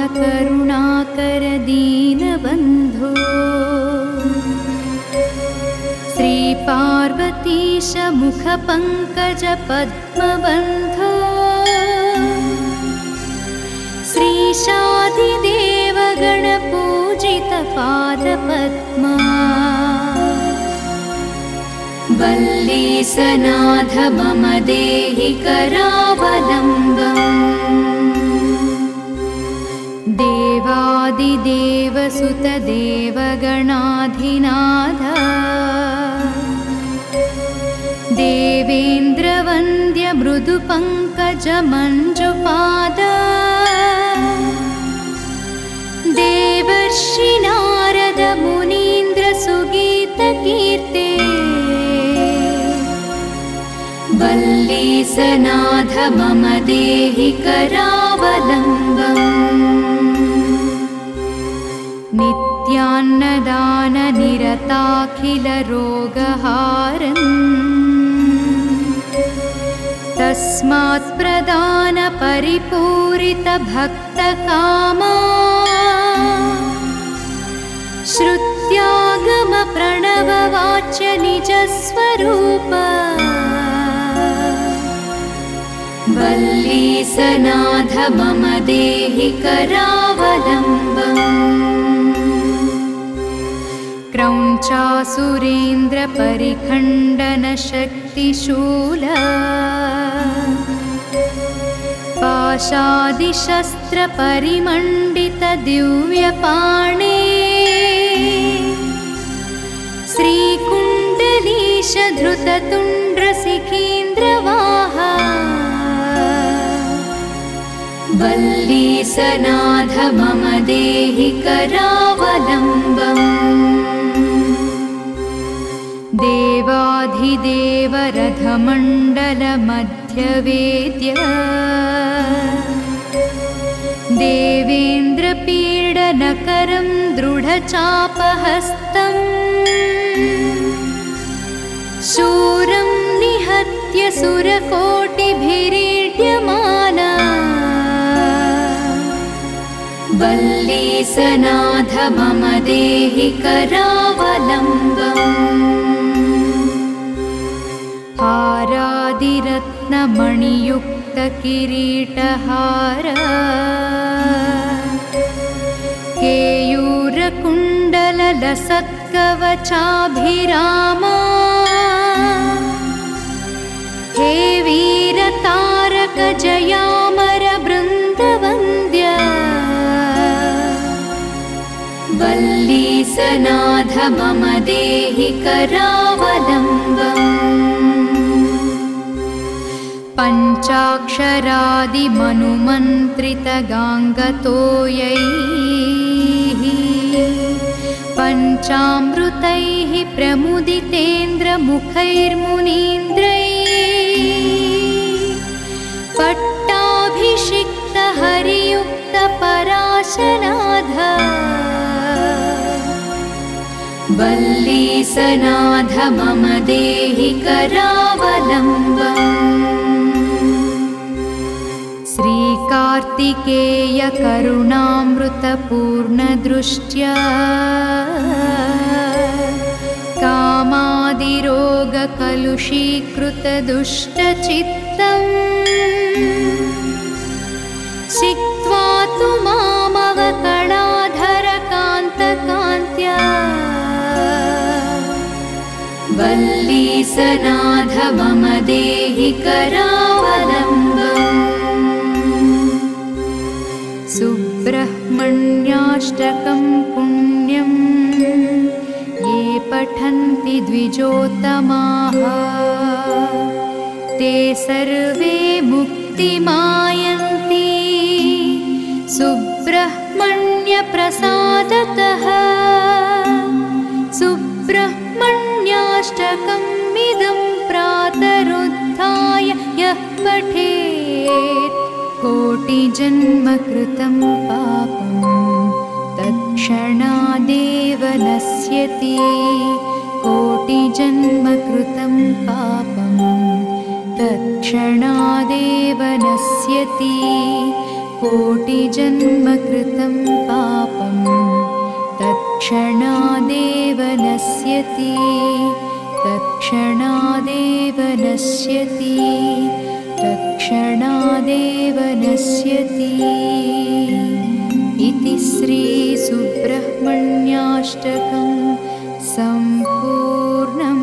करुणाकर दीनबन्धो श्रीपार्वतीश मुखपङ्कज पद्मबन्धो श्रीशादिदेव गणपूजित पादपद्मा वल्लीसनाथ मम देहि करावलम्बम् देवादिदेव सुत देवगणाधिनाथ देवेन्द्रवन्द्य मृदुपङ्कज मञ्जुपाद देवर्षि नारद मुनीन्द्र सुगीतकीर्ते वल्लीसनाथ मम देहि करावलम्बम् नित्यान्नदान निरताखिल रोगहारन् तस्मात् प्रदान परिपूरित भक्तकामा श्रुत्यागम प्रणववाच्य निजस्वरूप वल्लीसनाथ मम देहि करावलम्बम् क्रौञ्चासुरेन्द्र परिखण्डन शक्तिशूल पाशादिशस्त्र परिमण्डित दिव्यपाणे श्रीकुण्डलीश धृततुण्ड्र सिखीन्द्रवाहा वल्लीसनाथ मम देहि करावलम्बम् देवाधिदेव रथमण्डल मध्यवेद्य देवेन्द्रपीडनकरं दृढचापहस्तम् शूरं निहत्य सुरकोटिभिरीड्यमाना वल्लीसनाथ मम देहि करावलम्बम् हारादिरत्नमणियुक्त किरीटहार केयूरकुण्डल लसत्कवचाभिरामा हे वीरतारक जयामर बृन्दवन्द्य वल्लीसनाथ मम देहि करावलम्बम् पञ्चाक्षरादिमनुमन्त्रितगाङ्गतोयैः पञ्चामृतैः प्रमुदितेन्द्रमुखैर्मुनीन्द्रैः पट्टाभिषिक्त हरियुक्त पराशनाथ वल्लीसनाथ मम देहि करावलम्बम् श्रीकार्तिकेय करुणामृतपूर्णदृष्ट्या कामादिरोगकलुषीकृतदुष्टचित्तम् सिक्त्वा तु मामवकणाधरकान्तकान्त्या वल्लीसनाथ मम देहि करावलम्बम् सुब्रह्मण्याष्टकं पुण्यं ये पठन्ति द्विजोत्तमाः ते सर्वे मुक्तिमायन्ति सुब्रह्मण्यप्रसादतः सुब्रह्मण्याष्टकमिदं प्रातरुत्थाय यः पठेत् कोटिजन्मकृतं पापं तत्क्षणादेव नश्यति कोटिजन्मकृतं पापं तत्क्षणादेव नश्यति कोटिजन्मकृतं पापं तत्क्षणादेव नश्यति तत्क्षणादेव नश्यति तत्क्षणादेव नश्यति इति श्रीसुब्रह्मण्याष्टकं सम्पूर्णम्।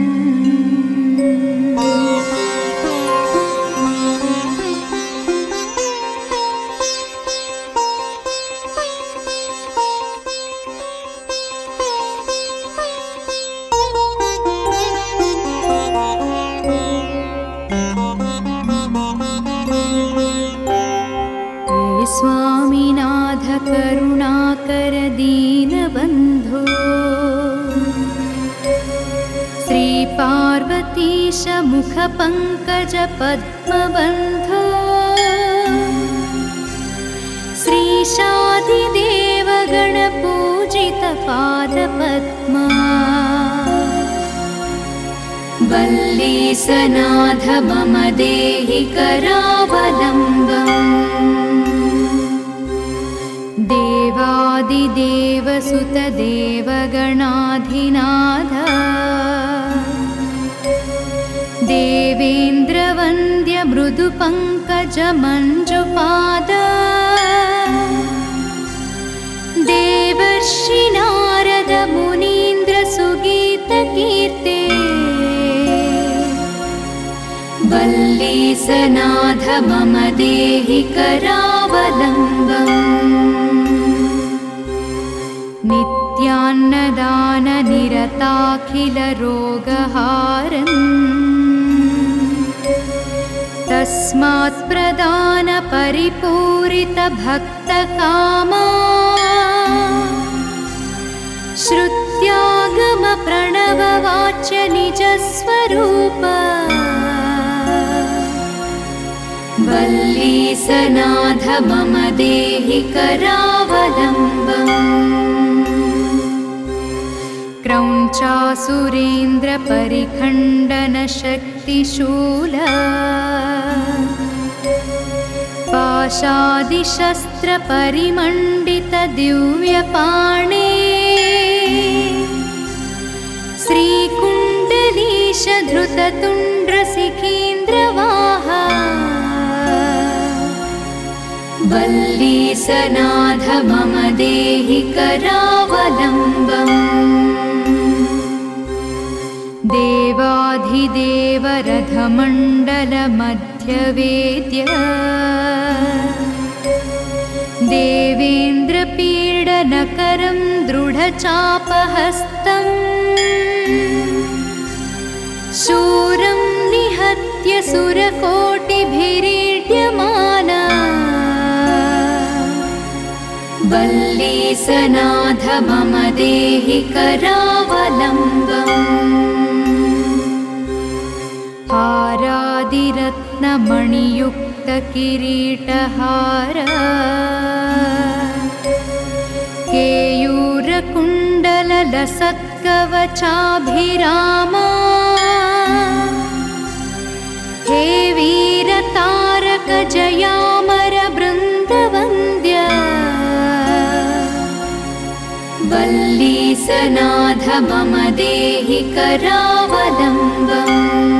स्वामिनाथ करुणाकर दीनबन्धो श्रीपार्वतीश मुखपङ्कज पद्मबन्धो श्रीशादिदेव गणपूजित पादपद्मा वल्लीसनाथ मम देहि करावलम्बम्। देवादिदेव सुत देवगणाधिनाथ देवेन्द्रवन्द्य मृदुपङ्कज मञ्जुपाद देवर्षि नारद मुनीन्द्र सुगीतकीर्ते वल्लीसनाथ मम देहि करावलम्बम्। नित्यान्नदान निरताखिल रोगहारन् तस्मात् प्रदान परिपूरित भक्तकामा श्रुत्यागम प्रणववाच्य निजस्वरूप वल्लीसनाथ मम देहि करावलम्बम्। क्रौञ्चासुरेन्द्र परिखण्डन शक्तिशूल पाशादिशस्त्र परिमण्डित दिव्यपाणे श्रीकुण्डलीश धृततुण्ड्र सिखीन्द्रवाहा वल्लीसनाथ मम देहि करावलम्बम्। देवाधिदेव रथमण्डल मध्यवेद्य देवेन्द्रपीडनकरं दृढचापहस्तम् शूरं निहत्य सुरकोटिभिरीड्यमाना वल्लीसनाथ मम देहि करावलम्बम्। हारादिरत्नमणियुक्त किरीटहार केयूरकुण्डल लसत्कवचाभिरामा हे वीरतारक जयामर बृन्दवन्द्य वल्लीसनाथ मम देहि करावलम्बम्।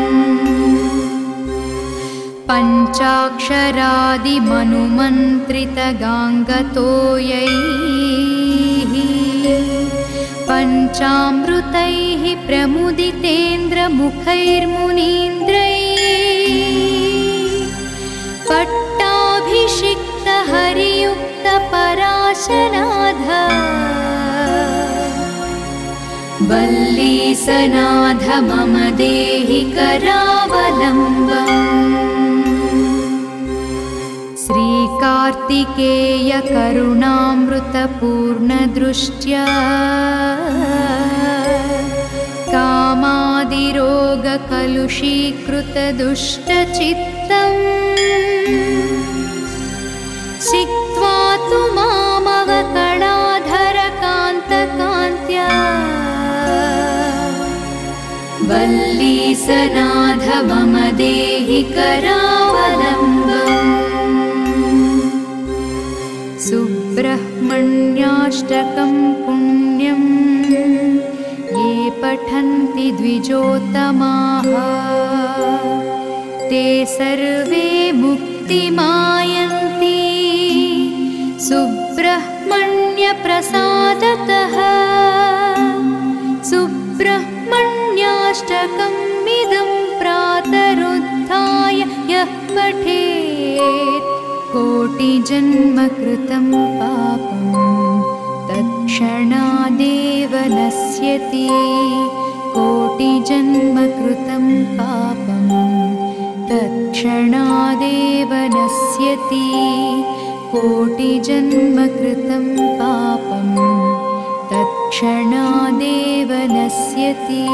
पञ्चाक्षरादिमनुमन्त्रितगाङ्गतोयैः पञ्चामृतैः प्रमुदितेन्द्रमुखैर्मुनीन्द्रैः पट्टाभिषिक्त हरियुक्त पराशनाथ वल्लीसनाथ मम देहि करावलम्बम्। श्रीकार्तिकेय करुणामृतपूर्णदृष्ट्या कामादिरोगकलुषीकृतदुष्टचित्तम् सिक्त्वा तु मामवकणाधरकान्तकान्त्या वल्लीसनाथ मम देहि करावलम्बम्। सुब्रह्मण्याष्टकं पुण्यं ये पठन्ति द्विजोत्तमाः ते सर्वे मुक्तिमायन्ति सुब्रह्मण्यप्रसादतः सुब्रह्मण्याष्टकम् इदं प्रातरुत्थाय यः पठेत् कोटिजन्मकृतं पापं तत्क्षणादेव नश्यति कोटिजन्मकृतं पापं तत्क्षणादेव नश्यति कोटिजन्मकृतं पापं तत्क्षणादेव नश्यति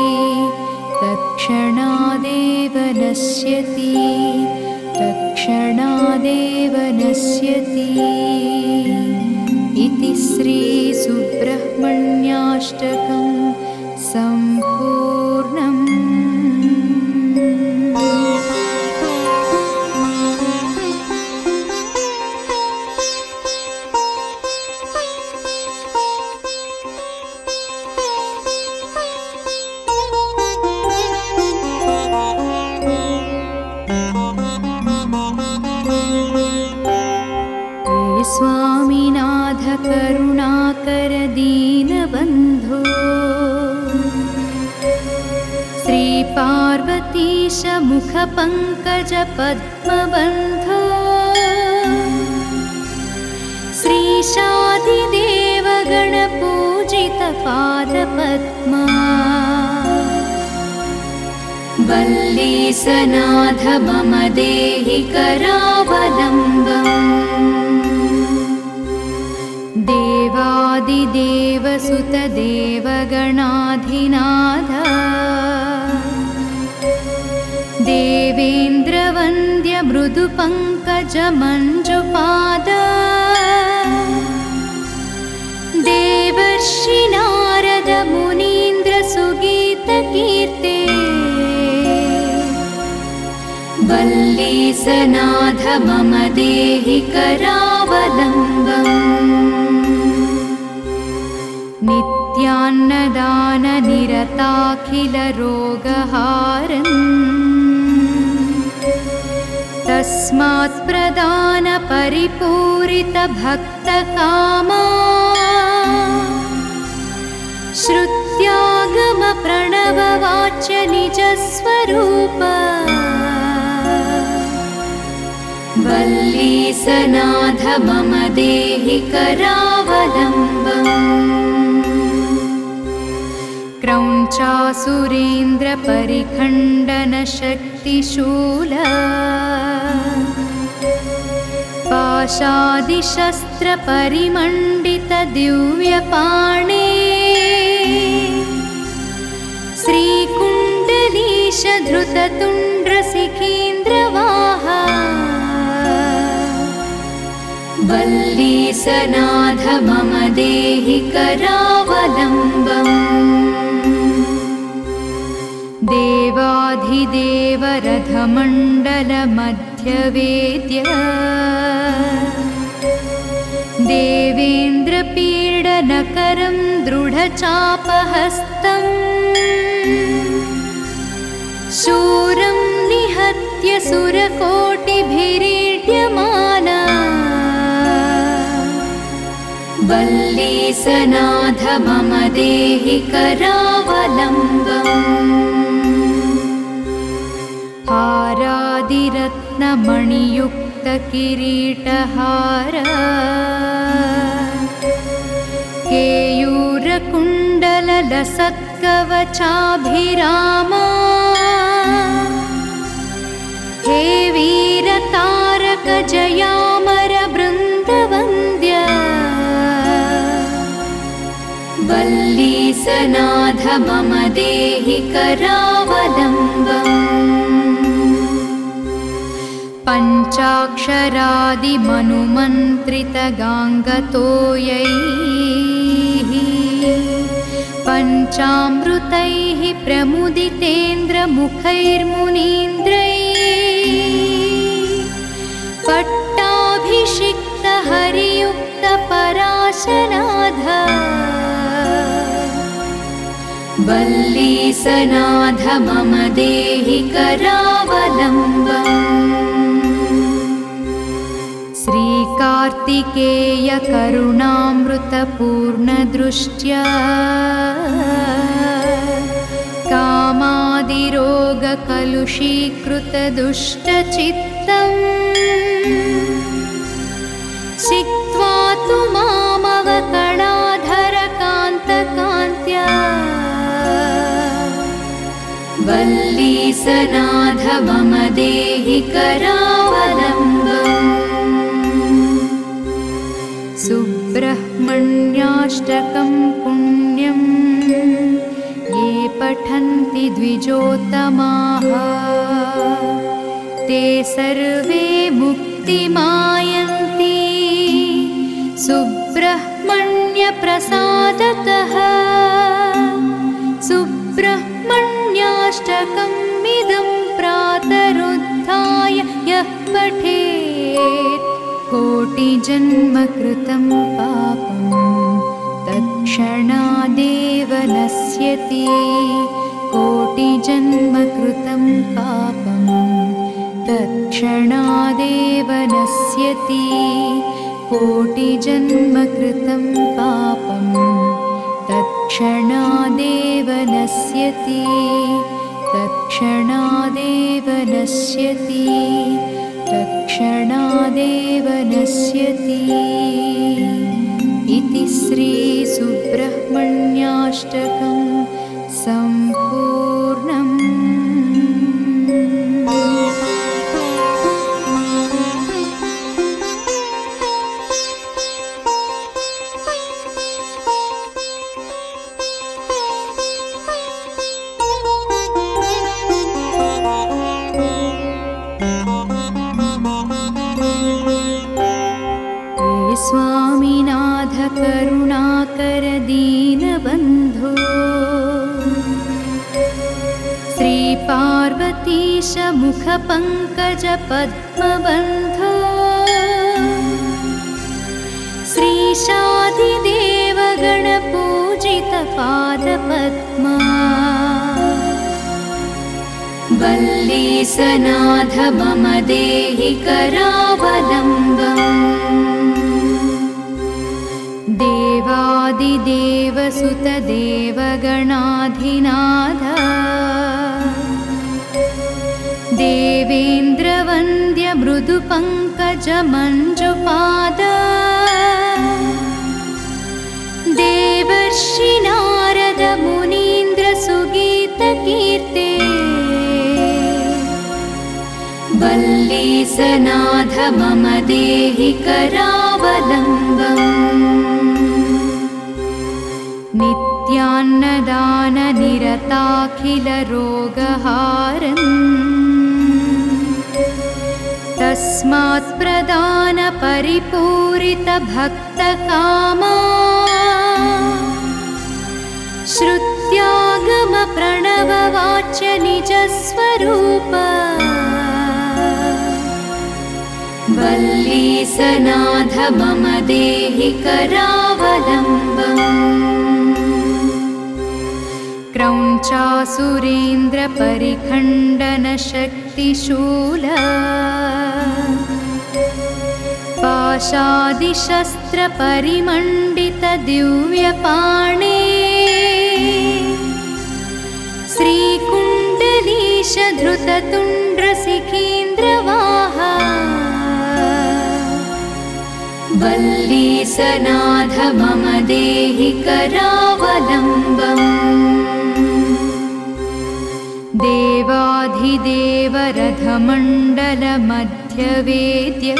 तत्क्षणादेव नश्यति तत्क्षणादेव नश्यति इति श्रीसुब्रह्मण्याष्टकं सम्पूर्णम्। स्वामिनाथ करुणाकर दीनबन्धो श्रीपार्वतीश मुखपङ्कज पद्मबन्धो श्रीशाधिदेव गणपूजित पादपद्मा वल्लीसनाथ मम देहि करावलम्बम् देवादिदेव सुत देवगणाधिनाथ देवेन्द्रवन्द्य मृदुपङ्कज मञ्जुपाद देवर्षि नारद मुनीन्द्र सुगीतकीर्ते वल्लीसनाथ मम देहि करावलम्बम् नित्यान्नदान निरताखिल रोगहारन् तस्मात् प्रदान परिपूरित भक्तकामा श्रुत्यागम प्रणववाच्य निजस्वरूप वल्लीसनाथ मम देहि करावलम्बम् क्रौञ्चासुरेन्द्र परिखण्डन शक्तिशूल पाशादिशस्त्र परिमण्डित दिव्यपाणे श्रीकुण्डलीश धृततुण्ड्र सिखीन्द्रवाहा वल्लीसनाथ मम देहि करावलम्बम् देवाधिदेव रथमण्डल मध्यवेद्य देवेन्द्रपीडनकरं दृढचापहस्तं शूरं निहत्य सुरकोटिभिरीड्यमाना वल्लीसनाथ मम देहि करावलम्बम् हारादिरत्नमणियुक्त किरीटहार केयूरकुण्डललसत्कवचाभिरामा हे वीरतारक जयामर बृन्दवन्द्य वल्लीसनाथ मम देहि करावलम्बम् पञ्चाक्षरादिमनुमन्त्रितगाङ्गतोयैः पञ्चामृतैः प्रमुदितेन्द्रमुखैर्मुनीन्द्रैः पट्टाभिषिक्त हरियुक्त पराश प्रकाशनाथ वल्लीसनाथ मम देहि करावलम्बम् श्रीकार्तिकेय करुणामृतपूर्णदृष्ट्या कामादिरोगकलुषीकृतदुष्टचित्तम् सिक्त्वा तु मामवकणाधरकान्तकान्त्या वल्लीसनाथ मम देहि करावलम्बम् सुब्रह्मण्याष्टकं पुण्यं ये पठन्ति द्विजोत्तमाः ते सर्वे मुक्तिमायन्ति सुब्रह्मण्यप्रसादतः सुब्रह्मण्याष्टकमिदं प्रातरुत्थाय यः पठेत् कोटिजन्मकृतं पापं तत्क्षणादेव नश्यति कोटिजन्मकृतं पापं तत्क्षणादेव नश्यति कोटिजन्मकृतं पापं तत्क्षणादेव नश्यति तत्क्षणादेव नश्यति तत्क्षणादेव नश्यति इति श्रीसुब्रह्मण्याष्टकं सम्पूर्णम्। स्वामिनाथ करुणाकर दीनबन्धो श्रीपार्वतीश मुखपङ्कज पद्मबन्धो श्रीशादिदेव गणपूजित पादपद्मा वल्लीसनाथ मम देहि करावलम्बम् देवादिदेव सुतदेव गणाधिनाथ देवेन्द्रवन्द्य मृदुपङ्कज मञ्जुपाद देवर्षि नारद मुनीन्द्र सुगीतकीर्ते वल्लीसनाथ मम देहि करावलम्बम् नित्यान्नदान निरताखिल रोगहारन् तस्मात् प्रदान परिपूरित भक्तकामा श्रुत्यागम प्रणववाच्य निजस्वरूप वल्लीसनाथ मम देहि करावलम्बम् क्रौञ्चासुरेन्द्र परिखण्डन शक्तिशूल पाशादिशस्त्र परिमण्डित दिव्यपाणे श्रीकुण्डलीश धृततुण्ड्र सिखीन्द्रवाहा वल्लीसनाथ मम देहि करावलम्बम् देवाधिदेव रथमण्डल मध्यवेद्य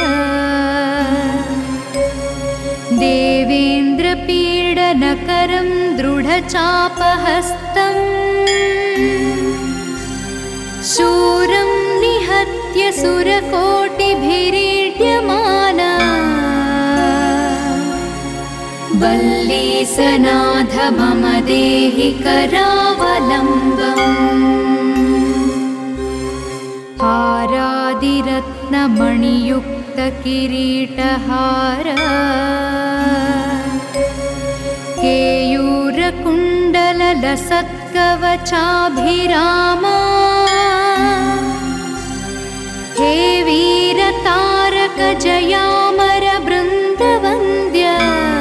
देवेन्द्रपीडनकरं दृढचापहस्तम् शूरं निहत्य सुरकोटिभिरीड्यमाना वल्लीसनाथ मम देहि करावलम्बम् हारादिरत्नमणियुक्त किरीटहार कुण्डललसत्कवचाभिरामा हे वीरतारक जयामर बृन्दवन्द्या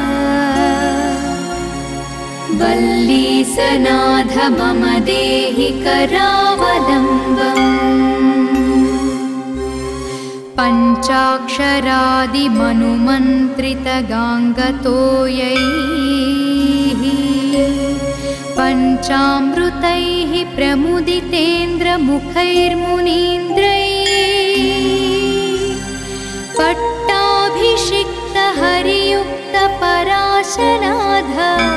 वल्लीसनाथ मम देहि करावलम्बम् पञ्चाक्षरादिमनुमन्त्रितगाङ्गतोयैः पञ्चामृतैः प्रमुदितेन्द्रमुखैर्मुनीन्द्रैः पट्टाभिषिक्तहरियुक्तपराशनाथ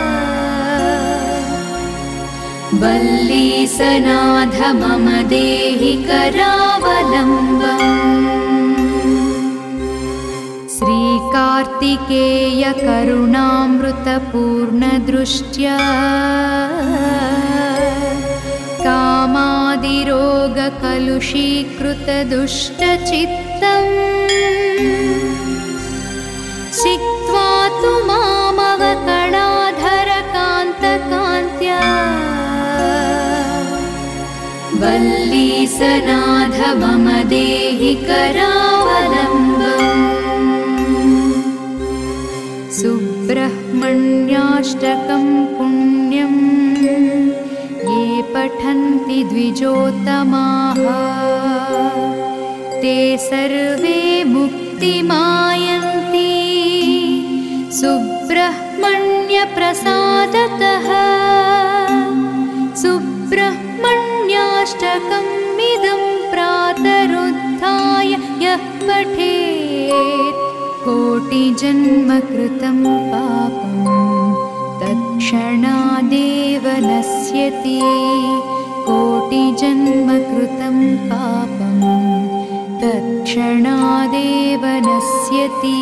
वल्लीसनाथ मम देहि करावलम्बम् श्रीकार्तिकेय करुणामृतपूर्णदृष्ट्या कामादिरोगकलुषीकृतदुष्टचित्तम् सिक्त्वा तु मामवकणाधरकान्तकान्त्या वल्लीसनाथ मम देहि करावलम्बम् सुब्रह्मण्याष्टकं पुण्यं ये पठन्ति द्विजोत्तमाः ते सर्वे मुक्तिमायन्ति सुब्रह्मण्यप्रसादतः सुब्रह्मण्याष्टकमिदं प्रातरुत्थाय यः पठेत् कोटिजन्मकृतं पापं तत्क्षणादेव नश्यति कोटिजन्मकृतं पापं तत्क्षणादेव नश्यति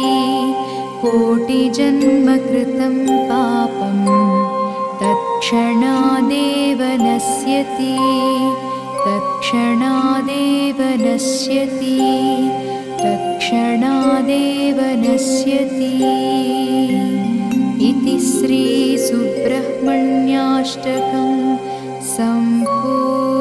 कोटिजन्मकृतं पापं तत्क्षणादेव नश्यति तत्क्षणादेव नश्यति तत्क्षणादेव नश्यति इति श्री सुब्रह्मण्याष्टकं सम्पूर्णम्।